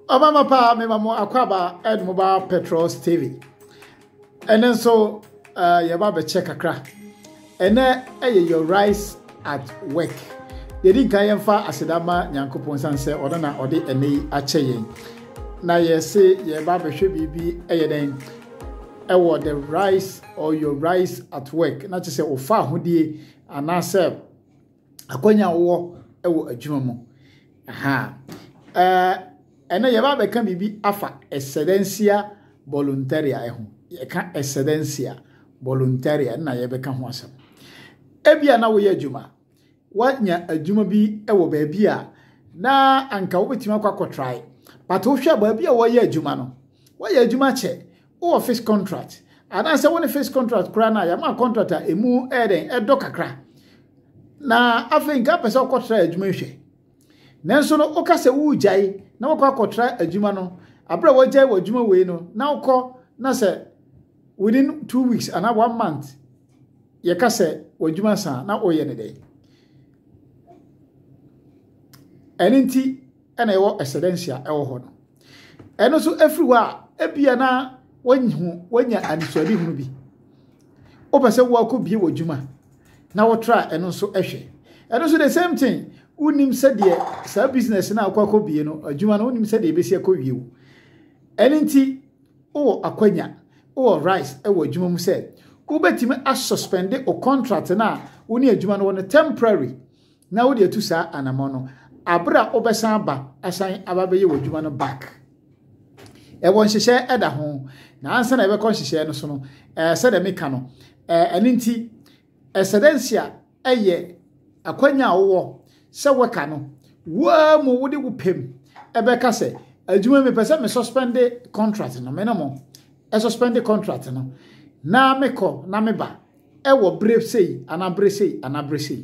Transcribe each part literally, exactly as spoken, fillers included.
Mama pa me mamo akwaba Ed Mobile Petrol T V. And then so uh you ba be check akra. And then eh your rice at work. They didn't kan yemfa asedama nyankopon sanse oda na ode ene ache yen. Na ye say ye ba be hwe bibi eh den eh wo the rice or your rice at work. Na che say ofa hodie anase akonya wo eh wo adwuma mu. Aha. Eh ena ye ba be kan bibi afa Excedencia Voluntaria eho. Ye kan Excedencia Voluntaria na ye be kan ho asem. Ebia na wo ye adwuma. Wanya adwuma bi ewo ba bia na anka wo betima kwakọ try. But wo hwe ba bia wo ye adwuma no. Wo ye adwuma che. Wo office contract. Ana se wo ne face contract kra na ya ma contractor emu eden edo kakra. Na afinka pese wo try adwuma hwe. Nanso no o ka se wo ujai na wo kwakọ try adwuma no. Abra wo jai wo adwuma we no. Na wo kọ na se within two weeks and one month ye ka se wo adwuma sa na o ye ne dey. Eninti ena ewo Excedencia ewo ho no. Eno so everywhere ebia na wanhu wanya anisori hunu bi. Opese wo akobie wo dwuma na wo try eno so ehwe. Eno so the same thing unim se de sa business na akobie no adwuma no unim se de besi akowie wo. Eninti o akwanya o rice ewo adwuma mu se ubetime a suspend o contract na woni adwuma no no temporary na wo de atu sa anamono abra obesan ba asan ababeye wadwuma no back e won hihye eda ho na ansa na ebe kon hihye no so no eh se de meka no eh aninti Excedencia eye akwanya wo se weka no wa mu wode wupem ebe ka se adwuma me pese me suspend contract no me no mo e suspend contract no na meko na meba e wo brave sei anabre sei anabre sei.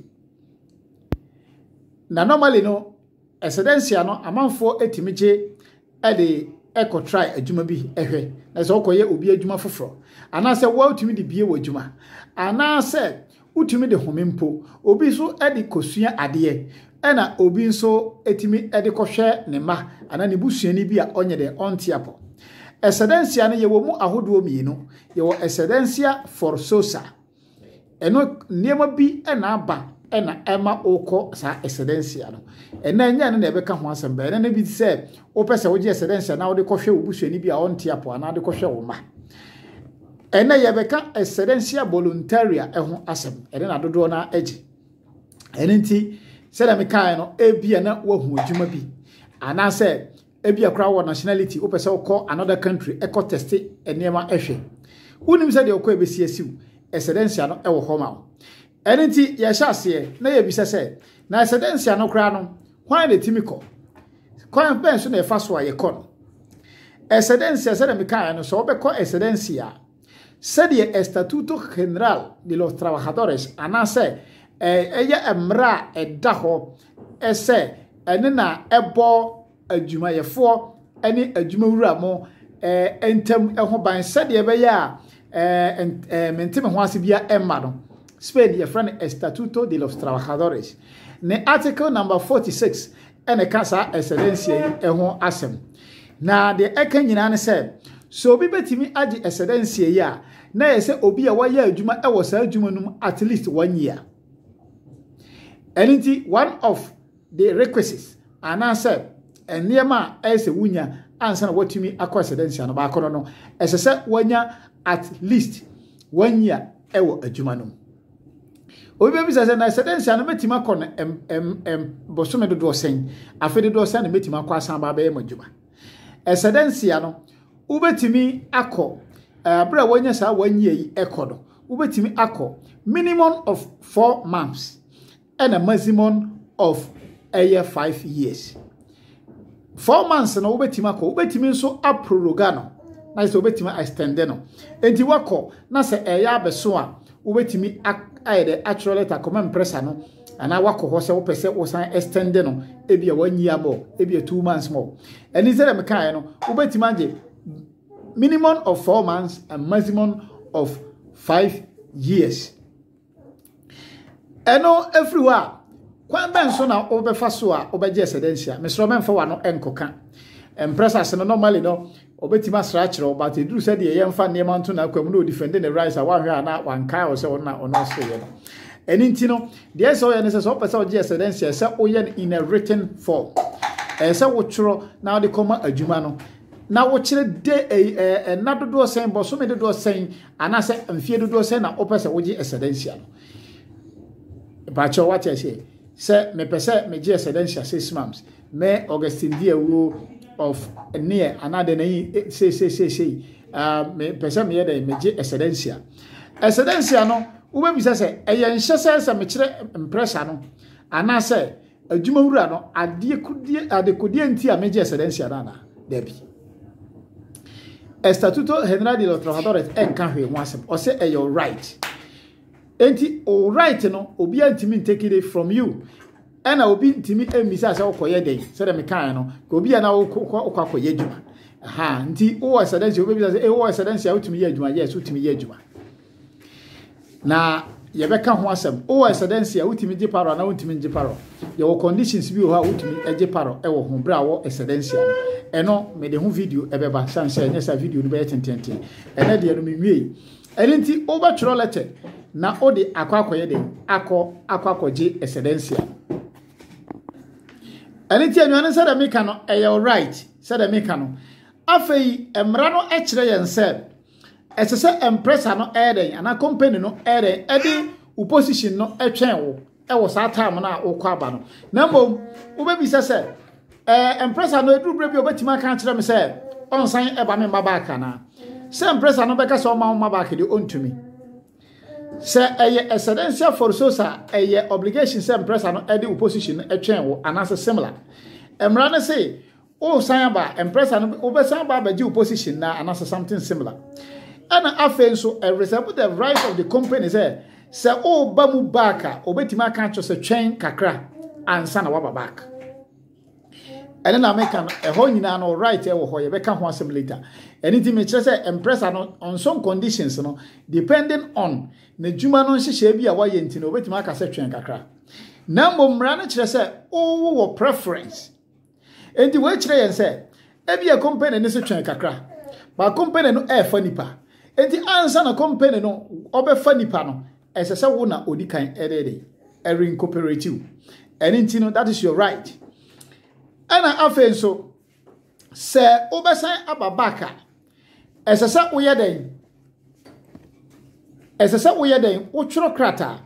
Na normally no Excedencia no amanfo etimiche e de eko try adwuma bi ehwe na se okoye obi adwuma foforo ana se wa utimi de bie wa adwuma ana se utimi de homempo obi so e de kosua ade e na obi so etimi e de kohwe ne ma ana ne busuani bi a onye de ontiapo. Excedencia no ye wo mu ahodo mienu ye wo Excedencia forzosa eno niema bi e na aba ena ema oko sa Excedencia no ena nya ne ebe ka ho asem be na bi se o pese wo je Excedencia na wo de kohwe obusuani bi a onte apo ana de kohwe wo ma ena ye be ka Excedencia Voluntaria eho asem ene na dodo na agi enenti se da me kai no ebia na wo hu adwuma bi ana se ebia kra wo nationality o pese wo call another country e ko test enema ehwe unim se de o ko ebesi asiu Excedencia no ewo ho ma Enenti ya shase na ye bisa se na Excedencia no kra no kwan de timiko kwan ben so na e fa so aye kon Excedencia se na me kan no so be ko Excedencia se de Estatuto General de los Trabajadores anase eh eye emra eda ho ese ene na ebo adwumayefo ene adwumawura mo eh entem eho ban se de be ya eh mentime ho ase bia emma no Spain your friend Estatuto de los Trabajadores. Ne article number forty-six ene kasa Excedencia eho asem. Na de eka nyina ne se so obi betimi agi Excedencia ya na yese obi a waya adwuma e wo sa adwuma num at least one year. Eniti one of the requisites ana se eniema ese wunya ansa na watumi akọ Excedencia no ba akọ no ese se wanya at least one year e wo adwuma num. Obi be bisa se na Excedencia no metima kọ no em em em bosome dodo sen afede dodo sen na metima kọ asan ba ba e madwuma. Excedencia no ubetimi akọ abra wanya sa wanya yi ekọ no ubetimi akọ minimum of four months and a maximum of a year five years. Four months no ubetimi akọ ubetimi so aproroga no na se ubetimi extend no enti wakọ na se eya abeso a ubetimi ayede actual letter command pressure no ana wako ho se wo pese wo san extend no ebia one year more ebia two months more eni se dem kan no ubetimi age minimum of four months and maximum of five years eno everywhere kwan ben so na obefa so a obeje Excedencia mesro men fa wa no enkoka empressors no normally no obetima structure but it do said the yemfa near to na kwam no defending the rights one here na one car or so na ono so ye no eni nti no the so ye so person oje excedencia say oye in a written form e say wo tworo na de koma adwuma no na wo kire de e na dodo sen bo so me dodo sen ana say mfie dodo sen na opese oje excedencia no ba cho what you say say me pese me je excedencia six months me Augustine dia wo of near another na say say say say uh me pese me dey me je excedencia excedencia no wo be say e ye nhye say say me kire impressor no ana say adwuma wura no ade kudie ade kudie nti a me je excedencia na na debi Estatuto General de los Trabajadores enka hwe ho asem o say e your right enti o right no obi antimi take it from you ena obi ntimi emisa say okoye den say dem kan no ko obi na okokoye adwuma aha nti o excedencia obi say e o excedencia utimi ye adwuma yes utimi ye adwuma na ye beka ho asem o excedencia utimi je paro na utimi je paro ye wo conditions bi o ha utimi eje paro e wo ho bra wo excedencia eno me de ho video e beba sanse nya sa video no be tententen ene de no me wie ene nti o ba tro letter na o de akwa akoye den akọ akwa akoje excedencia ene ti anwane say da me ka no e your right say da me ka no afei emra no e kire yen say ese say empressor no e den ana company no e den e de opposition no e twen wo e wo sa time na wo kwa aba no na mom wo be bi say say eh empressor no eduru bre bi obetima kan kire me say onsan e ba me maba aka na say empressor no be ka so ma maba aka de ontumi say eye excedencia forzosa eye obligation say empressor no e de opposition e twen wo anase similar emra no say o san ba empressor no obesan ba ba ji opposition na anase something similar and afen so e reserve the right of the company say say o ba mu baka obetima kan cho say twen kakra ansa na wa back and na make an a ho nyina no right e wo ho ye beka ho asem later anything me kire say empressor no on some conditions no depending on na djuma no nhye bi a wa ye ntino obetima aka say twen kakra na mbomra no kire say o wo preference enti we kire yen say e bi a company ne say twen kakra ba company no e fa nipa enti ansa na company no obefa nipa no esese wo na odikan edede erin cooperative enti no that is your right. Ana afen so se obesan ababaka esesa wo yeden esesa wo yeden wo tworo krata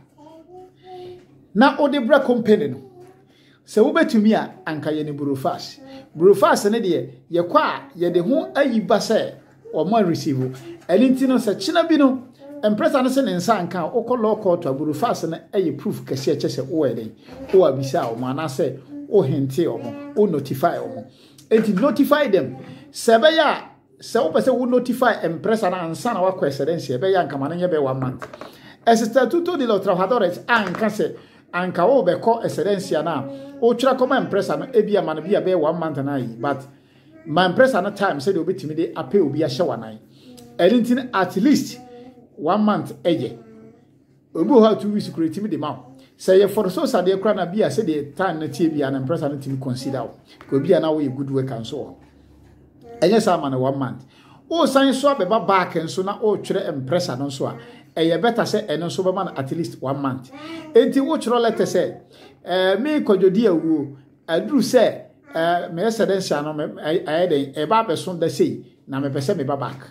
na ode bra company no se wo betumi a anka ye ne burofas burofas ne de ye kwa ye de ho ayiba se o ma receive elinti no se china bi no empressor no se ne nsa anka wo law court burofas na ayi proof kase kese wo yeden wo abisa o ma na se o hinte omo o notify omo enti notify them sebeya se wo pese wo notify empresa na ansa na wa excedencia be ya nkama na nye be one month Estatuto de los Trabajadores anka se anka wo be ko excedencia na o twira koma empresa no ebia ma na bia be one month na yi but my empresa na time say de obetimi de apay obi a hye wanan enti at least one month eye obi ho two weeks create me de ma say ye for so sad ekra na bia say the time na tie bia na empressor na timi consider ko bia na we good work and so enye sa ma na one month o san so abeba back enso na o twere empressor no so a eye better say eno so be man at least one month enti wo twere letter say eh me kododi awu aduru say eh me excedencia no me aye den e ba be so da sei na me pese me ba back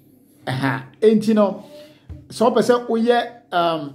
aha enti no so pese o ye um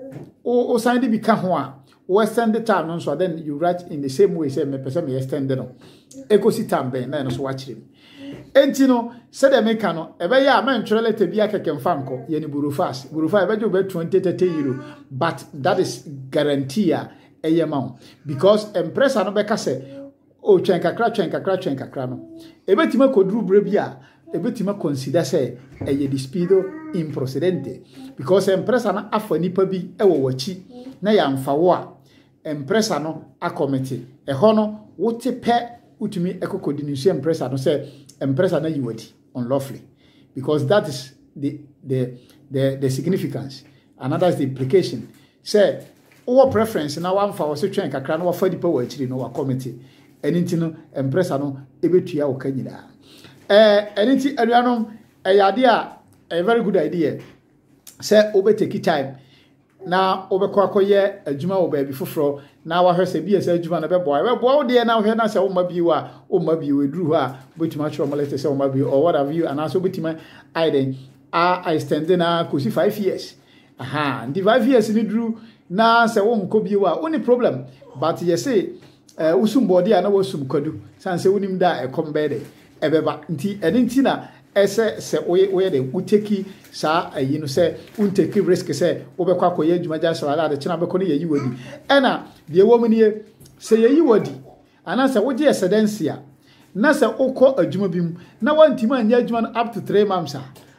o sign the bika ho a o extend the time no so then you write in the same way say me person me extend no ecosi time ben na no so wa kire enti no se de me ka no e be ya ma ntwere letter bia keke mfanko ye ni burofas burofas e be jo be twenty thirty euro but that is guarantee a eye ma because empressor no be ka se o twen kakra twen kakra twen kakra no e betima koduru bre bia e betima consider say eye despido improcedente because empresa na afa nipa bi e wo wachi na ya mfa wo a empresa no akomete e ho no wote pe utumi ekokodi ni empresa no say empresa na yiwadi unlawfully because that is the the the the significance another is the implication say our preference na wa mfa wo se twen kakra no wa fa dipa wa chiri no wa committee anything no empresa no ebetua wo kanyina eh eniti aduanom eyade a a very good idea say obe take time na obekọ akoye adwuma wo ba bi foforo na wa hwese bi ese adwuma na bebo a bebo wo de na hwe na se wo ma bi wa wo ma bi we duru ha betima chro mo lete se wo ma bi or what have you and also betima aiden a I stand na kosi five years aha ndi five years ni duru na se wo nko bi wa oni problem but ye say eh usum body a na wo sum kwadu san se wonim da e kombe de ebeba nti eni nti na ese se oye oye de uteki sa ayi no se unteki risk se obekwa akoye adwuma ja so ala de chena beko ne yayi wadi ena de wo mnie se yayi wadi ana se woje excedencia na se okọ adwuma bim na wantima anya adwuma no up to three months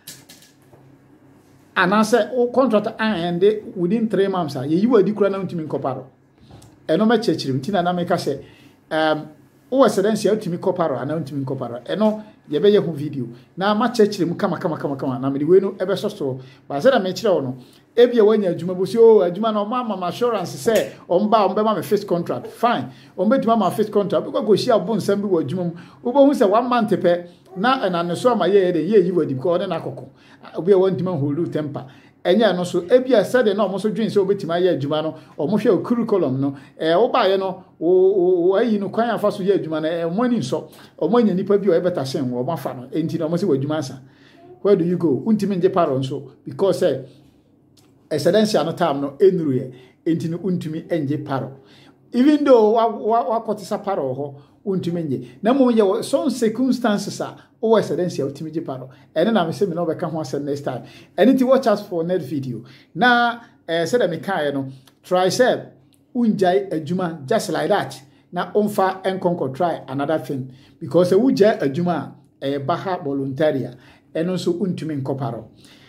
ana se o contract end within three months yayi wadi kura na untimi nkoparo eno ma chechirim tina na me ka se um o excedencia utimi koparo ana untimi koparo eno ye be ye hu video na ma chechire mu kama kama kama kama na me we no ebe so so ba se na me chire wono ebia wanya adwuma bo si o adwuma na o ma ma assurance say o mba o mba ma me first contract fine o mba adwuma ma first contract because go share bo nsam bi wo adwuma mu wo bo hu say one month pe na na ne so ma ye ye de ye yi wadi because na akoko obi e won tima hold temper enya no so ebia said na omo so dwen se obetima ye adwuma no omo hwe curriculum no eh wo ba ye no wo ayi no kwan afa so ye adwuma no eh mo ani so omo anya nipa bi o ebeta sen wo ma fa no enti na omo se wadwuma asa where do you go untimi nje paro so because eh excedencia no time no enuru ye enti no untimi enje paro even though wa wa kotisa paro ho untimi nje na mo ye some circumstances a o excedencia utimi nje paro ene na me se me no be ka ho asem next time anything watch us for next video na eh said me kan no try say unjai adwuma just like that na onfa enkonko try another thing because e wujai adwuma e baha voluntaria eno so untimi nkoparo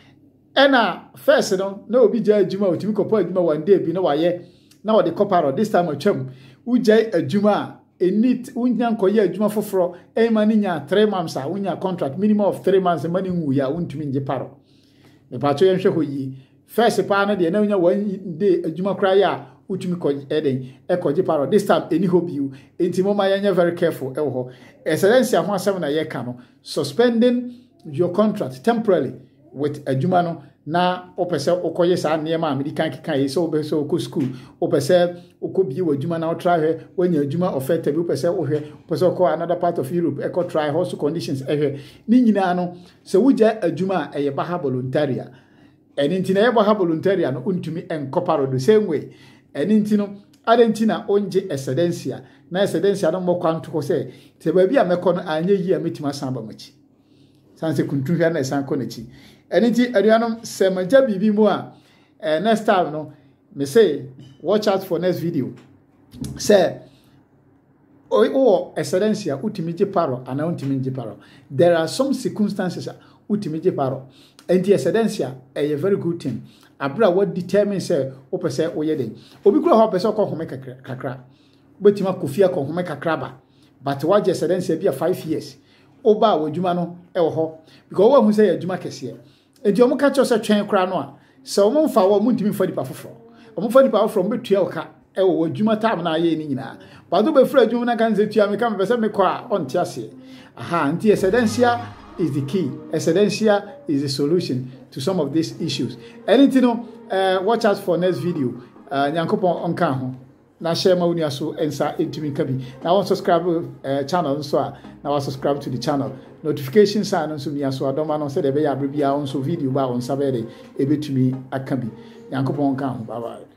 ena first no na obi jai adwuma utimi kopo adwuma one day bi na waye na wode koparo this time atwam wujai adwuma enit unya nkoye adwuma foforo e mani nya three months a unya contract minimum of three months mani nwu ya untumi nje paro me pacho yenhwe hoyi first pa na de na unya one day adwuma kra ya utumi ko eden e ko je paro this time eni hobi enti moma yanya very careful e ho excellency ho asem na ye ka no suspending your contract temporarily with adwuma no na opese okoye sa niema american kikan yi so obese okọ school opese okobi wadwuma na try hwe wanya adwuma offer bi opese ohwe opese okọ another part of Europe e ko try house conditions ehwe ni nyina no se wugya adwuma eye baha voluntaria eni ntina eye baha voluntaria no untumi enkoparo the same way eni ntino adentina onje excedencia na excedencia no mo kwanto ko se te ba bi a mekọ no anye yi a metima san ba machi sanse kuntunhwa na san ko nachi eniti aduanom semaja bibi mu a eh, next time no me say watch out for next video say o o excedencia utimije paro ana utimije paro there are some circumstances utimije paro and the excedencia a very good thing abra what determines say o pese oyeden obi kura ho pese ko home kakra kakra betima kofia ko home kakra ba but what excedencia be five years oba wadwuma no e wo ho because wo hu say adwuma kese edi omo ka cho se twen kra no a se omo mfa wo muntimi fa dipa foforo omo fa dipa foforo betua o ka e wo wadwuma tam na aye ni nyina bado be fra adwuma na kan se tua me ka me pese me ko a onti ase aha anti excedencia is the key. Excedencia is the solution to some of these issues. Anything, uh, watch us for next video. Nyankopon onka ho. Na share ma unia so ensa entimi kabi. Now subscribe uh, channel so now subscribe to the channel. Notification sign so mi aso adoma no se de be ya bia on so video ba on sabede ebetumi akabi. Nyankopon onka ho. Bye bye.